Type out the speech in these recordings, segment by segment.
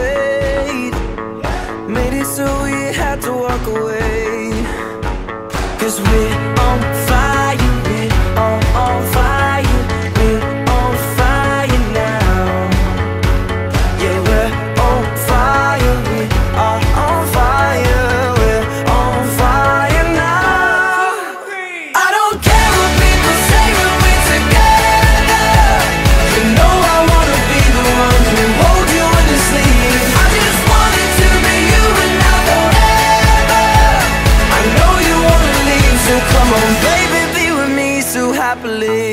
fate made it so we had to walk away. 'Cause we're on fire, we're on fire, we're on fire now. Yeah, we're on fire, we are on fire, we're on fire now. I don't care what people say when we're together. You know I wanna be the one who hold you in his sleep. I just want it to be you and I forever. I know you wanna leave, so come on baby, be with me so happily.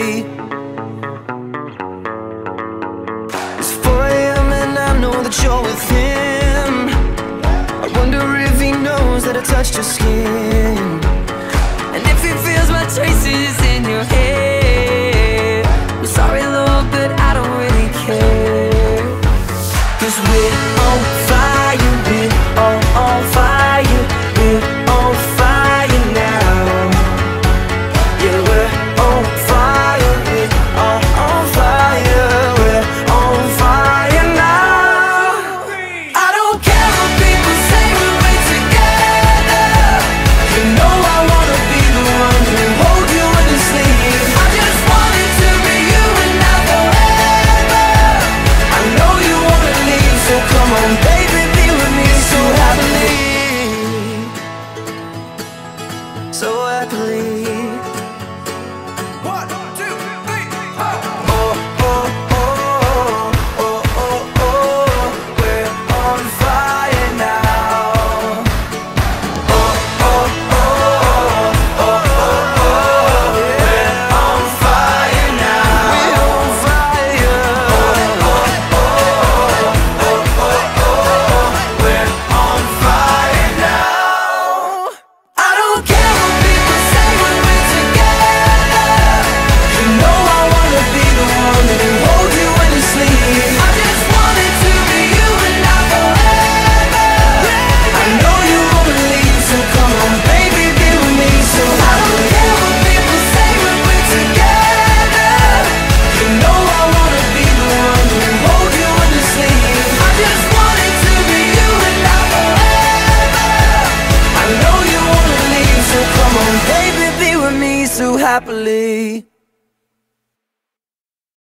It's 4 AM and I know that you're with him. I wonder if he knows that I touched your skin, and if he feels my traces in your hair. I'm sorry Lord, but I don't really care. 'Cause we're on fire, we're on fire.